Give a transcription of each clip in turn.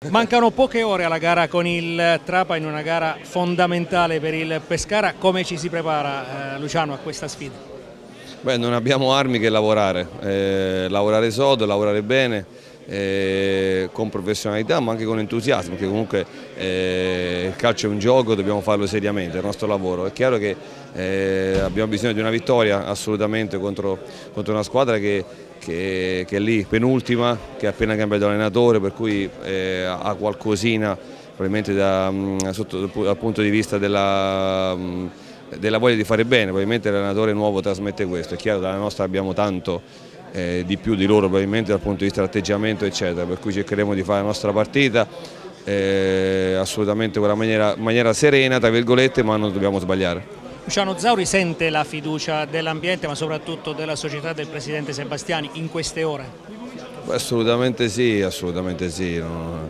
Mancano poche ore alla gara con il Trapani, in una gara fondamentale per il Pescara. Come ci si prepara, Luciano, a questa sfida? Beh, non abbiamo armi che lavorare, lavorare sodo, lavorare bene, con professionalità ma anche con entusiasmo, perché comunque il calcio è un gioco, dobbiamo farlo seriamente, è il nostro lavoro. È chiaro che abbiamo bisogno di una vittoria assolutamente contro una squadra che è lì, penultima, che ha appena cambiato allenatore, per cui ha qualcosina probabilmente dal punto di vista della voglia di fare bene. Probabilmente l'allenatore nuovo trasmette questo. È chiaro che dalla nostra abbiamo tanto di più di loro probabilmente dal punto di vista dell'atteggiamento eccetera, per cui cercheremo di fare la nostra partita assolutamente con la maniera serena tra virgolette, ma non dobbiamo sbagliare. Luciano Zauri sente la fiducia dell'ambiente ma soprattutto della società del presidente Sebastiani in queste ore? Assolutamente sì, assolutamente sì. No?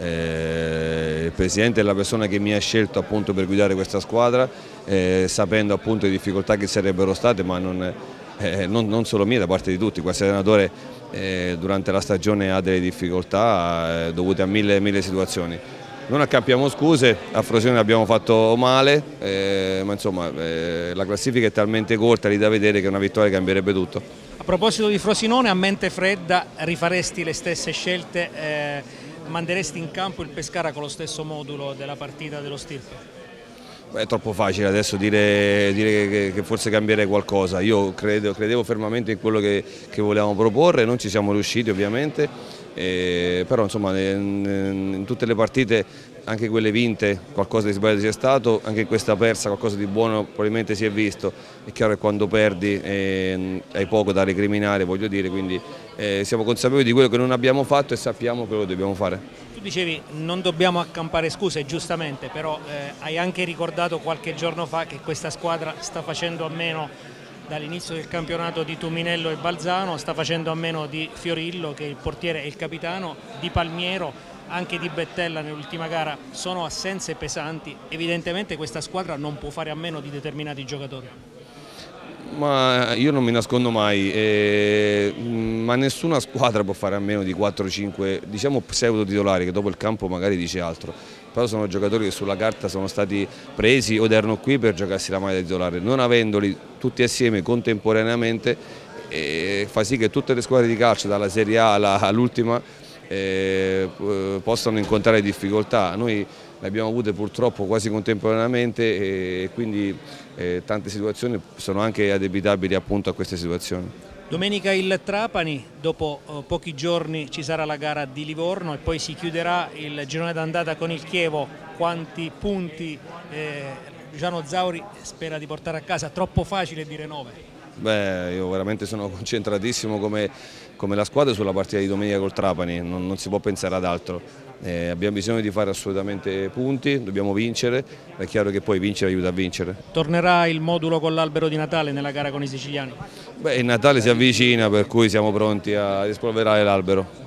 Il presidente è la persona che mi ha scelto appunto per guidare questa squadra, sapendo appunto le difficoltà che sarebbero state, ma non solo mie, da parte di tutti. Qualsiasi allenatore durante la stagione ha delle difficoltà dovute a mille situazioni. Non accappiamo scuse, a Frosinone abbiamo fatto male, ma insomma la classifica è talmente corta lì da vedere che una vittoria cambierebbe tutto. A proposito di Frosinone, a mente fredda, rifaresti le stesse scelte, manderesti in campo il Pescara con lo stesso modulo della partita dello Stirpe? È troppo facile adesso dire che forse cambierei qualcosa. Io credevo fermamente in quello che volevamo proporre, non ci siamo riusciti ovviamente, però insomma in tutte le partite, anche quelle vinte, qualcosa di sbagliato c'è stato, anche in questa persa qualcosa di buono probabilmente si è visto. È chiaro che quando perdi hai poco da recriminare, voglio dire, quindi siamo consapevoli di quello che non abbiamo fatto e sappiamo quello che dobbiamo fare. Tu dicevi non dobbiamo accampare scuse, giustamente, però hai anche ricordato qualche giorno fa che questa squadra sta facendo a meno dall'inizio del campionato di Tuminello e Balzano, sta facendo a meno di Fiorillo che è il portiere e il capitano, di Palmiero, anche di Bettella nell'ultima gara. Sono assenze pesanti, evidentemente questa squadra non può fare a meno di determinati giocatori. Ma io non mi nascondo mai, ma nessuna squadra può fare a meno di 4-5 diciamo pseudo titolari, che dopo il campo magari dice altro, però sono giocatori che sulla carta sono stati presi o erano qui per giocarsi la maglia da titolare. Non avendoli tutti assieme contemporaneamente fa sì che tutte le squadre di calcio, dalla Serie A all'ultima, possano incontrare difficoltà. Noi le abbiamo avute purtroppo quasi contemporaneamente e quindi tante situazioni sono anche addebitabili appunto a queste situazioni. Domenica il Trapani, dopo pochi giorni ci sarà la gara di Livorno e poi si chiuderà il girone d'andata con il Chievo. Quanti punti Luciano Zauri spera di portare a casa? Troppo facile dire 9. Beh, io veramente sono concentratissimo come la squadra sulla partita di domenica col Trapani, non si può pensare ad altro. Abbiamo bisogno di fare assolutamente punti, dobbiamo vincere, è chiaro che poi vincere aiuta a vincere. Tornerà il modulo con l'albero di Natale nella gara con i siciliani? Beh, il Natale si avvicina, per cui siamo pronti a rispolverare l'albero.